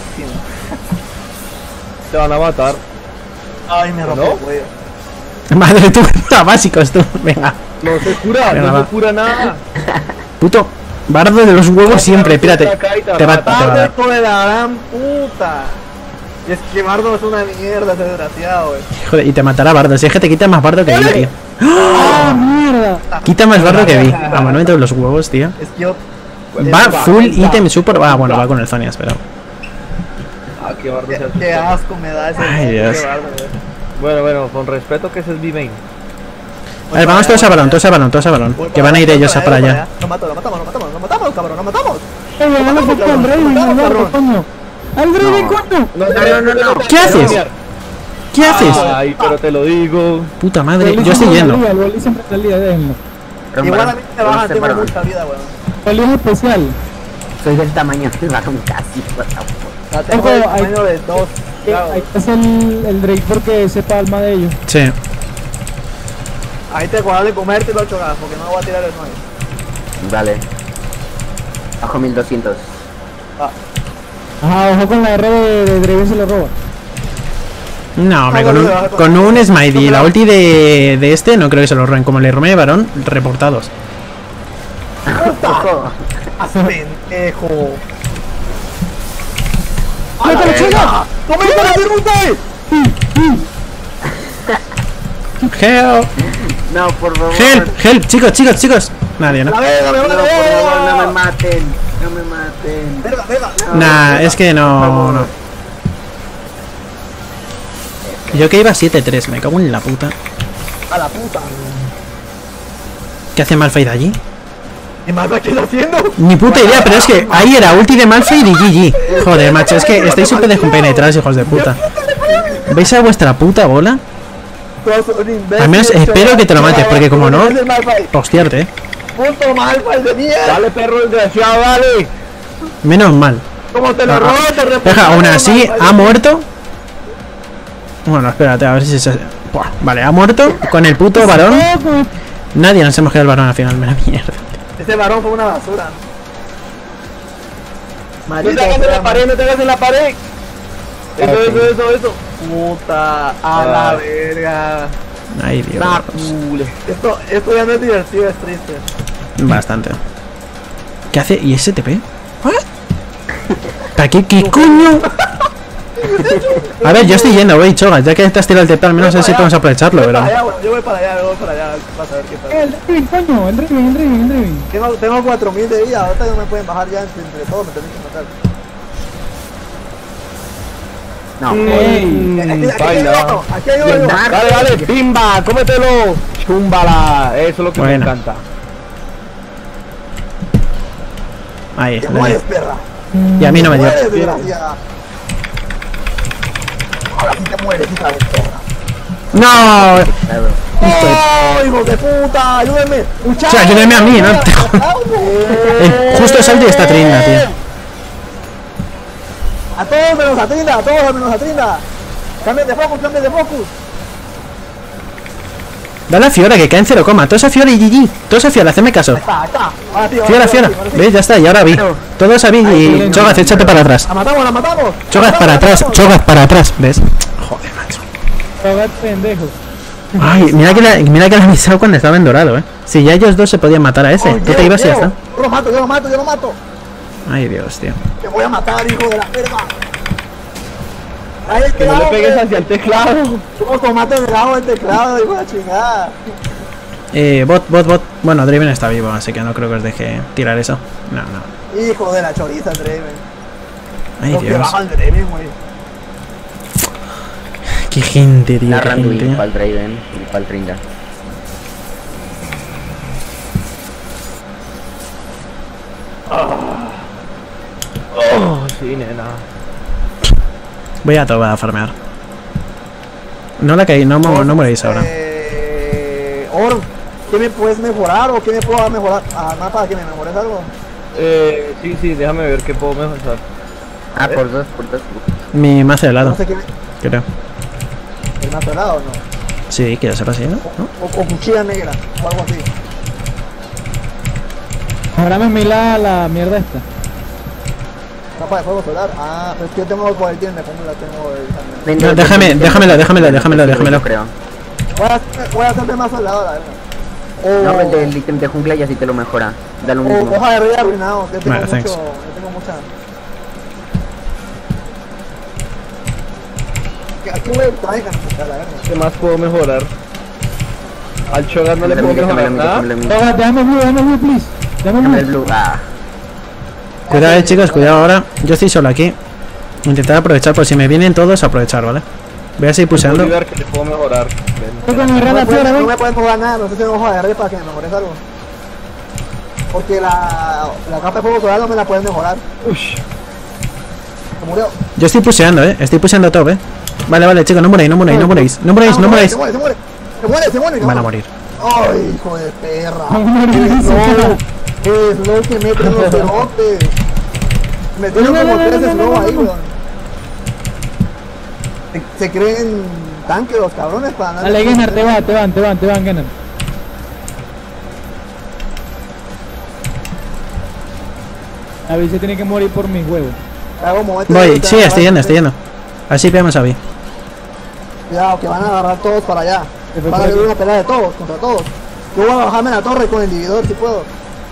Speaker 2: Te van a matar.
Speaker 1: Ay, me rompió
Speaker 2: ¿No?
Speaker 1: el cuello.
Speaker 3: Madre tú, puta básicos tú. Venga.
Speaker 2: No se cura,
Speaker 3: Venga,
Speaker 2: no
Speaker 3: va.
Speaker 2: se cura nada.
Speaker 3: Puto. Bardo de los huevos siempre, espérate. Te va a
Speaker 1: ¡Bardo,
Speaker 3: dar.
Speaker 1: hijo de la gran puta! Y es que Bardo es una mierda, ese desgraciado, güey.
Speaker 3: Joder, y te matará Bardo. Si es que te quita más Bardo que vi, tío.
Speaker 4: ¡Ah, mierda!
Speaker 3: Quita más Bardo que vi. Vamos, no me toques los huevos, tío.
Speaker 1: Es que yo...
Speaker 3: Va full ítem super. Ah, bueno, va con el Zonias, pero.
Speaker 2: Ah, qué bardo se
Speaker 1: Qué
Speaker 2: asusta.
Speaker 1: asco me da ese...
Speaker 3: Ay,
Speaker 1: qué
Speaker 3: Dios.
Speaker 1: Bardo, güey.
Speaker 2: Bueno, con respeto que ese es mi main.
Speaker 3: A ver, vamos todos a balón, todos a balón.
Speaker 1: Voy
Speaker 3: Que van a ir ellos a para allá.
Speaker 1: Lo matamos, cabrón, lo matamos.
Speaker 4: ¡Ey, no le falta al Draven,
Speaker 1: cabrón.
Speaker 4: coño! ¡Al Draven, coño!
Speaker 5: No.
Speaker 3: ¿Qué haces? ¿Qué haces?
Speaker 2: Ay, pero te lo digo.
Speaker 3: Puta madre, yo estoy yendo.
Speaker 4: El Wally siempre salía, déjenlo.
Speaker 1: Igual a mí me bajan, tengo mucha vida, weón.
Speaker 4: Wally es especial.
Speaker 5: Soy del tamaño del varón casi. What the fuck.
Speaker 1: O sea, tengo
Speaker 4: Ojo,
Speaker 1: el
Speaker 4: hay-
Speaker 1: tamaño de dos. Claro.
Speaker 4: Ahí está el Drake porque sepa alma de ellos.
Speaker 3: Sí.
Speaker 1: Ahí te acuerdas de comerte los chogas, porque no voy a tirar el 9.
Speaker 5: Vale. Bajo 1200.
Speaker 4: Ajá, ojo con la R de Draven, se lo roba.
Speaker 3: No, hombre, con un Smite y la ulti de este no creo que se lo roben. Como le robé de varón, reportados.
Speaker 1: Pendejo.
Speaker 4: ¡Ay, pero chica!
Speaker 1: ¡Comenta la pregunta!
Speaker 3: Help,
Speaker 5: No, por favor.
Speaker 3: help, chicos. Nadie, ¿no?
Speaker 1: La verga, me
Speaker 5: No,
Speaker 1: van a
Speaker 5: por favor, no me
Speaker 1: ver.
Speaker 5: maten. No me maten.
Speaker 1: Verga.
Speaker 3: Nah, es que no. Yo que iba 7-3, me cago en la puta.
Speaker 1: A la puta.
Speaker 3: ¿Qué hace Malphite allí?
Speaker 1: ¿Y más qué está haciendo?
Speaker 3: Ni puta idea, pero es que ahí era ulti de Malphite y GG. Joder, macho, es que estáis súper descompenetrados, hijos de puta. ¿Veis a vuestra puta bola? Al menos espero que te lo mates, porque como no, hostiarte,
Speaker 1: Punto Malphite de mierda.
Speaker 2: Dale, perro desgraciado, dale.
Speaker 3: menos mal.
Speaker 1: Como te lo robo, te reporto.
Speaker 3: Deja, aún así, ha muerto. Bueno, espérate, a ver si se... Buah, vale, ha muerto con el puto varón. Nadie nos hemos quedado el varón al final, me la mierda.
Speaker 1: Ese varón fue una basura.
Speaker 2: No te hagas en la pared, no te hagas en la pared. Eso.
Speaker 1: Puta, a la verga.
Speaker 3: Ay, Dios.
Speaker 1: Esto ya no es divertido, es triste.
Speaker 3: Bastante. ¿Qué hace? ¿Y STP? ¿Para qué coño? A ver, yo estoy yendo, wey, chogas. Ya que te has tirado el TP, al menos así podemos aprovecharlo, pero...
Speaker 1: Yo voy para allá, vas a ver qué pasa.
Speaker 4: El Draven, coño, el Draven.
Speaker 1: Tengo 4000 de vida, ahorita no me pueden bajar ya entre todos, me tienen que matar.
Speaker 5: No,
Speaker 2: Baila.
Speaker 1: Aquí hay uno.
Speaker 2: Dale, dale, pimba, cómetelo. Chúmbala. Eso es lo que me
Speaker 3: Bueno.
Speaker 2: encanta.
Speaker 3: Ahí,
Speaker 1: Te
Speaker 3: le
Speaker 1: mueres,
Speaker 3: di.
Speaker 1: perra.
Speaker 3: Y a mí no me dio.
Speaker 1: Te mueres, desgraciada. Ahora sí te mueres, hija de perra.
Speaker 3: ¡No!
Speaker 1: ¡Oh, hijo de puta! ¡Ayúdenme!
Speaker 3: O sea, ayúdame a mí, ¿no? Justo Salty está Trinda, tío.
Speaker 1: A todos menos a Trinda, a todos menos a Trinda. Cambien de focus, cambien de focus.
Speaker 3: Dale a Fiora, que cae en 0, todos a Fiora y GG. Todos a Fiora, hacedme caso.
Speaker 1: Está, está. Ahora sí, ahora
Speaker 3: Fiora,
Speaker 1: sí,
Speaker 3: Fiora.
Speaker 1: ahora sí, ahora sí.
Speaker 3: ¿Ves? Ya está, y ahora vi. Todos a vi y Cho'Gath, échate para atrás.
Speaker 1: La matamos, la matamos.
Speaker 3: Cho'Gath para atrás, Cho'Gath para atrás. ¿Ves? Joder, macho.
Speaker 4: Cho'Gath pendejo.
Speaker 3: Ay, mira que la he avisado cuando estaba en dorado, Si ya ellos dos se podían matar a ese.
Speaker 1: Oh,
Speaker 3: Tú te ibas y ya está.
Speaker 1: Yo lo mato, yo lo mato, yo lo mato.
Speaker 3: Ay, Dios, tío.
Speaker 1: Te voy a matar, hijo de la verga. Ahí el
Speaker 2: Que no le
Speaker 1: teclado,
Speaker 2: pegues
Speaker 1: pues.
Speaker 2: hacia el teclado.
Speaker 1: ¿Cómo tomate el lado del teclado, hijo de la chingada?
Speaker 3: Bot. Bueno, Draven está vivo, así que no creo que os deje tirar eso. No.
Speaker 1: Hijo de la choriza, Draven.
Speaker 3: Ay,
Speaker 1: Lo que
Speaker 3: Dios.
Speaker 1: baja el Draven, güey.
Speaker 3: Qué gente, tío,
Speaker 5: La
Speaker 3: qué
Speaker 5: Randuin
Speaker 3: gente.
Speaker 5: para el Draven y para el Trinda.
Speaker 2: Oh, sí, nena.
Speaker 3: Voy a todo a farmear. No la caí, no moréis ahora.
Speaker 1: Orb, ¿qué me puedes mejorar o qué me puedo mejorar? Ah, más para que me mejores algo.
Speaker 2: Sí, déjame ver qué puedo mejorar.
Speaker 5: Ah, por dos.
Speaker 3: Mi mazo de helado,
Speaker 1: No sé qué.
Speaker 3: creo.
Speaker 1: ¿El más pelado o no?
Speaker 3: Sí, quiero ser así, ¿no?
Speaker 1: O cuchilla negra o algo así.
Speaker 4: Ahora me mila la mierda esta.
Speaker 1: Capa de fuego solar. Ah, pero es que yo tengo el boletín, me pongo la tengo el también.
Speaker 3: No, déjamelo.
Speaker 5: Creo.
Speaker 1: Voy a hacerme más soldado, la verdad.
Speaker 5: No, el del ítem de jungla y así te lo mejora. Da lo mismo.
Speaker 1: Hoja de rey arruinado. Yo tengo
Speaker 3: Vale,
Speaker 1: mucho.
Speaker 3: thanks.
Speaker 1: Yo tengo mucha. Aquí voy a traer la verdad.
Speaker 2: ¿Qué más puedo mejorar? Al Cho'Gath no le puedo mejorar nada.
Speaker 4: Cho'Gath, dame blue, please. Dame
Speaker 5: Dame el
Speaker 4: blue.
Speaker 5: blue. Ah.
Speaker 3: Cuidado, chicos, cuidado ahora. Yo estoy solo aquí. Intentar aprovechar, por si me vienen todos, aprovechar, ¿vale? Voy a seguir puseando.
Speaker 2: Bolívar que le puedo mejorar. Ven.
Speaker 4: Con el
Speaker 1: No
Speaker 4: rana Fiora,
Speaker 1: me
Speaker 4: ven.
Speaker 1: pueden mejorar nada, no sé si tengo hoja de rey para que me mejores algo. Porque la capa de fuego solar no me la pueden mejorar.
Speaker 2: Ush.
Speaker 1: Se murió.
Speaker 3: Yo estoy puseando, estoy puseando top, Vale, chicos, no muréis.
Speaker 1: Se muere.
Speaker 3: Van a morir.
Speaker 1: Ay, hijo de perra.
Speaker 4: Van a morir.
Speaker 1: Es lo que meten los cerotes. Metieron como 3 slow ahí, weón. Se creen tanques los cabrones para nada.
Speaker 4: Dale, Gennar, te van, Gennar. A ver, se tiene que morir por mis huevos.
Speaker 3: Voy, sí, estoy yendo. Así pillamos a Vi.
Speaker 1: Cuidado, que van a agarrar todos para allá.
Speaker 4: Se fue
Speaker 1: Van a
Speaker 4: por
Speaker 1: hacer
Speaker 4: aquí.
Speaker 1: una pelea de todos, contra todos. Yo voy a bajarme a la torre con el dividor si puedo.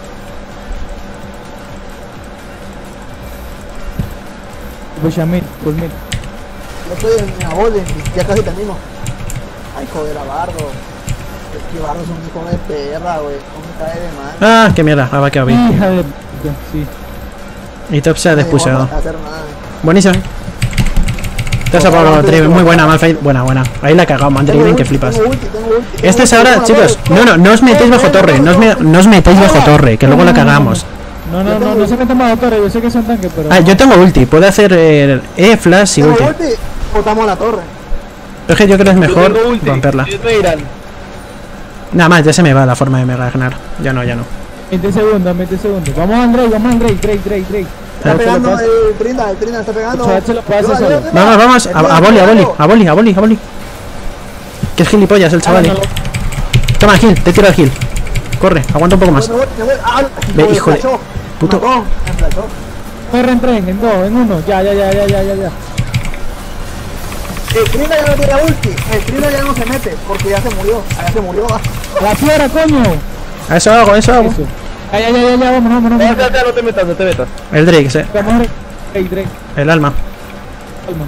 Speaker 4: Push a mid, full mid.
Speaker 1: Yo estoy en la bola, ya casi termino. Ay, joder, a Bardo. Es que Bardo es un hijo de perra, güey. No me cae de mal.
Speaker 3: Ah, qué mierda, va a quedar Vi.
Speaker 4: Hija de... Sí.
Speaker 3: Y top se ha
Speaker 1: No
Speaker 3: despuseado.
Speaker 1: puedo hacer nada.
Speaker 3: Buenísimo. Te has apagado Draven, muy buena, Malphite. Buena. Ahí la ha cagado, man, Draven, que flipas.
Speaker 1: Tengo ulti, tengo ulti.
Speaker 3: Este es ahora, chicos. No os metéis bajo torre. No os metéis bajo torre, que luego la cagamos.
Speaker 4: No se metan bajo torre, yo sé que son tanques, pero...
Speaker 3: Ah, yo tengo ulti, puedo hacer flash y
Speaker 1: Tengo
Speaker 3: ulti.
Speaker 1: ulti. Botamos la torre.
Speaker 3: Pero es que yo creo que es mejor
Speaker 2: Yo tengo ulti,
Speaker 3: romperla.
Speaker 2: ellos me dirán.
Speaker 3: Nada más, ya se me va la forma de mega ganar. Ya no.
Speaker 4: 20 segundos. Vamos a Drake.
Speaker 1: Está pegando el Trinda está pegando.
Speaker 4: Cho'Gath se lo puede hacer
Speaker 1: Ayuda,
Speaker 4: solo.
Speaker 1: ayuda.
Speaker 3: Vamos, a boli. Que es gilipollas el chaval, Toma, Gil, te tiro al Gil. Corre, aguanta un poco más.
Speaker 1: Me voy. Ah,
Speaker 3: Ve,
Speaker 1: me
Speaker 3: hijo de-
Speaker 1: flashó.
Speaker 3: puto.
Speaker 1: Me mató, me flashó.
Speaker 4: Corre en 3, en 2, en 1. Ya.
Speaker 1: El Trinda ya no tiene ulti. El Trinda ya no se mete porque ya se murió. Allá se murió.
Speaker 4: La Fiora, coño.
Speaker 3: A eso hago.
Speaker 4: Eso. Ya, vámonos.
Speaker 2: Ya, no te metas.
Speaker 3: El Drake, sí.
Speaker 4: Vamos a Drake.
Speaker 3: El alma.
Speaker 4: Calma.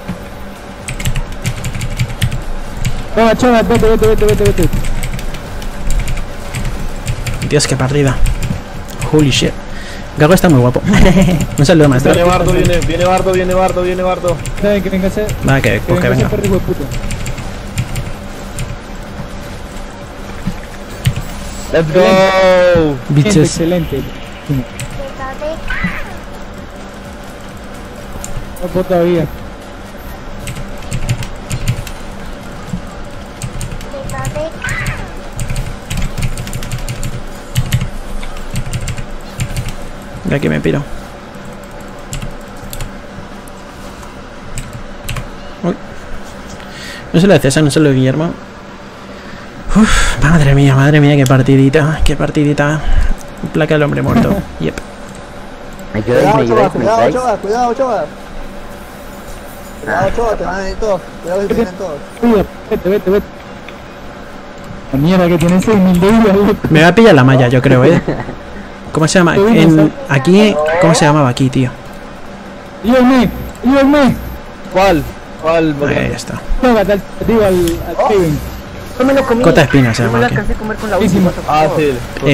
Speaker 4: Venga, Cho'Gath, vete.
Speaker 3: Dios, qué partida. Holy shit. Gago está muy guapo. Un saludo, maestro.
Speaker 2: Viene Bardo, viene Bardo, viene Bardo, viene Bardo.
Speaker 4: ¿Saben qué venga a hacer?
Speaker 3: Va, que venga.
Speaker 4: Perro hijo de puta.
Speaker 2: Let's go.
Speaker 3: Bitches.
Speaker 4: Excelente. No puedo todavía.
Speaker 3: De aquí me piro. Uy. No se lo de César, no se lo de Guillermo. Uf, madre mía, qué partidita. Qué partidita. Placa del hombre muerto. Yep.
Speaker 5: ¿Me ayudáis? ¿Me ayudáis? ¿Me ayudáis?
Speaker 1: Cuidado, Choba. Cuidado, Choba, te van a venir todos. Cuidado que te vienen todos.
Speaker 4: Vete. La mierda que tiene 6.000 de vida, loco.
Speaker 3: Me va a pillar la malla, yo creo, ¿Cómo se llama? Aquí, ¿cómo se llamaba aquí, tío?
Speaker 4: Ayúdame.
Speaker 2: ¿Cuál?
Speaker 3: Ahí está.
Speaker 4: Tócate al tío, al Kevin.
Speaker 5: No me lo comí.
Speaker 3: Cota espina se
Speaker 5: No
Speaker 3: llama
Speaker 5: me lo
Speaker 3: aquí.
Speaker 5: alcancé a comer con la última.
Speaker 2: Ah, sí.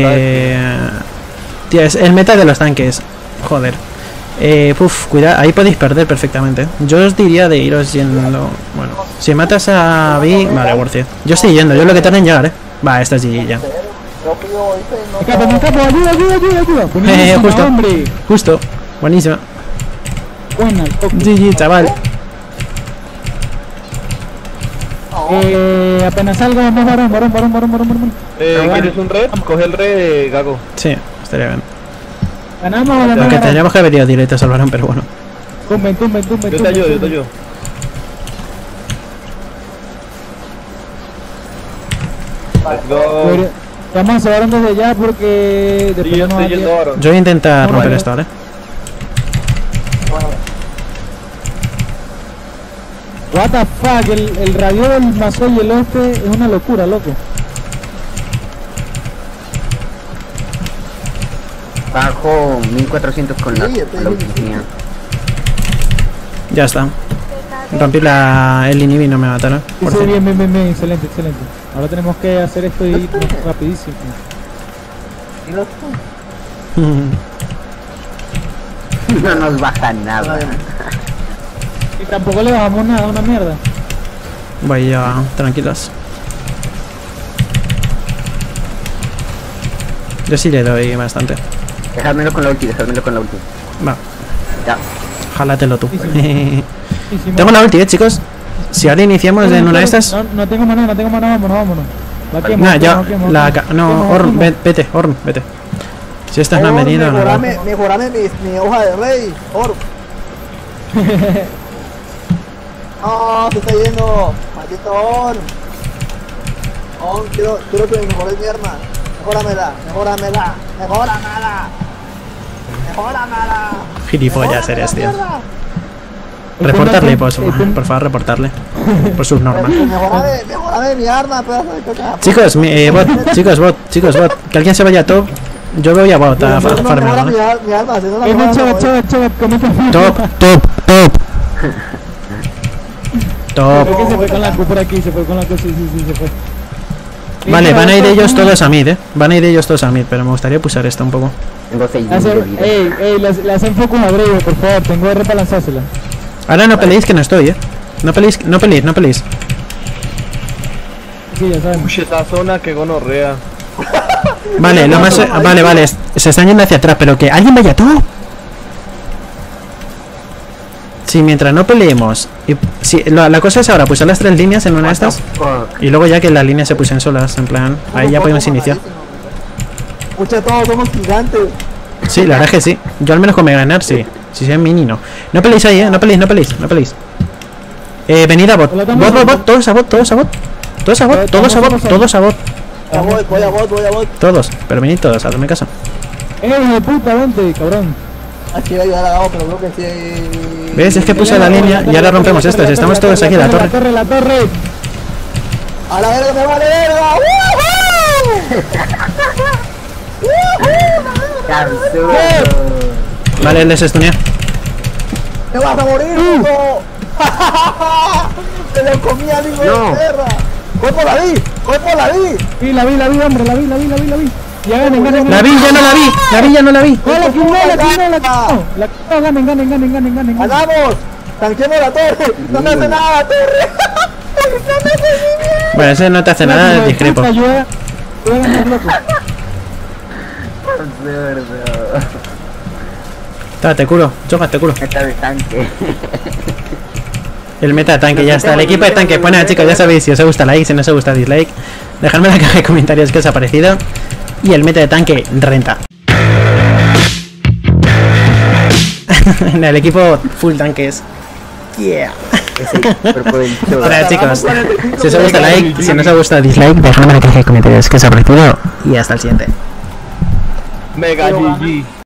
Speaker 3: Tío, es el meta de los tanques. Joder. Cuidado, ahí podéis perder perfectamente. Yo os diría de iros yendo. Bueno, si matas a Vi, vale, worth it. Yo estoy yendo, yo lo que tarda en llegar, Va, esta es GG ya.
Speaker 4: Me escapo, ayuda. Buenísima,
Speaker 3: Justo.
Speaker 4: hombre.
Speaker 3: Justo, buenísima.
Speaker 4: Buena, toque.
Speaker 3: GG, chaval.
Speaker 4: Apenas salga, vamos, varón.
Speaker 2: ¿Quieres un red? Coge el red, Gago.
Speaker 3: Sí, estaría bien.
Speaker 4: Ganamos la
Speaker 3: Aunque tendríamos que haber ido directo a salvar, pero bueno.
Speaker 4: Tumben.
Speaker 2: Yo te ayudo. Let's go.
Speaker 4: Vamos a salvar desde allá porque
Speaker 2: Sí,
Speaker 4: después
Speaker 2: yo
Speaker 4: no
Speaker 2: estoy yendo ahora.
Speaker 3: Yo voy a intentar
Speaker 4: No,
Speaker 3: romper
Speaker 4: vale.
Speaker 3: esto, ¿vale?
Speaker 4: What the fuck, el radio del Mazo y el Oeste es una locura, loco.
Speaker 5: Bajo 1400 con la autonomía.
Speaker 3: Ya está. Rompí el inhibi y no me mataron. Por
Speaker 4: Sí,
Speaker 3: fin.
Speaker 4: bien, excelente. Ahora tenemos que hacer esto y ir rapidísimo.
Speaker 5: No nos baja nada.
Speaker 4: Y tampoco le bajamos nada, una mierda.
Speaker 3: Voy ya, tranquilos. Yo sí le doy bastante.
Speaker 5: Dejádmelo con la ulti.
Speaker 3: Va,
Speaker 5: Ya.
Speaker 3: jálatelo tú.
Speaker 4: Sí,
Speaker 3: Tengo la ulti, chicos. Si ahora iniciamos en una de estas.
Speaker 4: No tengo maná, vámonos. La quemo,
Speaker 3: No, ya.
Speaker 4: quemo.
Speaker 3: No, Orn, vete, Orn, vete. Si estas no han venido, no.
Speaker 1: Mejorame mi hoja de rey, Orb. No, se está yendo. Maldito Orb. Orb, quiero que me mejores mi arma. Mejóramela.
Speaker 3: Gilipollas eres, tío. Reportarle, por favor, reportarle. Por subnormal.
Speaker 1: Mejorame mi arma, pedazo de caca.
Speaker 3: Chicos, chicos, bot. Que alguien se vaya a top. Yo voy a bot a farmear, ¿no?
Speaker 1: Mi arma, si no la mejora,
Speaker 4: Chaval, comete.
Speaker 3: Top.
Speaker 4: Creo que se fue con la Q por aquí, se fue.
Speaker 3: Vale, van a ir ellos todos a mid, Van a ir ellos todos a mid, pero me gustaría pulsar esto un poco.
Speaker 5: Tengo 6.000 de vida.
Speaker 4: Le hacen foco a Breve, por favor, tengo R para lanzársela.
Speaker 3: Ahora no peleéis, que no estoy, No peleéis.
Speaker 4: Sí, ya saben.
Speaker 2: Uy, esa zona que gonorrea.
Speaker 3: Vale, lo más. Vale, se están yendo hacia atrás, pero que alguien vaya todo. Sí, mientras no peleemos. La cosa es ahora, pulsar las 3 líneas en una de estas. Y luego ya que las líneas se pusen solas, en plan. Ahí ya podemos iniciar.
Speaker 1: Escucha, todos somos gigantes.
Speaker 3: Sí, la verdad es que sí. Yo al menos con ganar, sí. Si soy mini, no. No peleéis ahí, no peleéis. Venid a bot. Bot. Todos a bot. Todos a bot.
Speaker 1: Voy a bot.
Speaker 3: Todos. Pero venid todos, hazme caso.
Speaker 4: De puta, vente, cabrón.
Speaker 1: Aquí va a ayudar a Gabo, pero creo que sí.
Speaker 3: ¿Ves? Es que puse la línea y ahora rompemos esto. Estamos todos aquí en la torre.
Speaker 4: La torre.
Speaker 1: A la verga, me vale verga.
Speaker 3: Vale, les estuneé.
Speaker 1: ¡Te vas a morir, puto! ¡Se lo comía al hijo de perra! ¡Voy por la vi!
Speaker 4: Sí, la vi, hombre, la vi. Ya ganen.
Speaker 3: La vi, ya no la vi. La vi, ya no la vi.
Speaker 4: ¡Oh, la quemó! La quemó, ganen.
Speaker 1: ¡Ganamos! ¡Tanquemos la torre! ¡No me hace nada la torre!
Speaker 3: Bueno, eso no te hace nada, discrepo.
Speaker 4: Yo voy a ganar, loco.
Speaker 3: Tómate culo, chócate culo.
Speaker 5: Meta de tanque.
Speaker 3: El meta de tanque, ya está. El equipo de tanque. Bueno, chicos, ya sabéis, si os gusta like, si no os gusta dislike. Dejadme en la caja de comentarios qué os ha parecido. Y el meta de tanque renta. El equipo full tanques. Yeah. Bueno, chicos, si os gusta like, si no os gusta dislike, dejadme en la caja de comentarios qué os ha parecido. Y hasta el siguiente.
Speaker 2: Mega GG.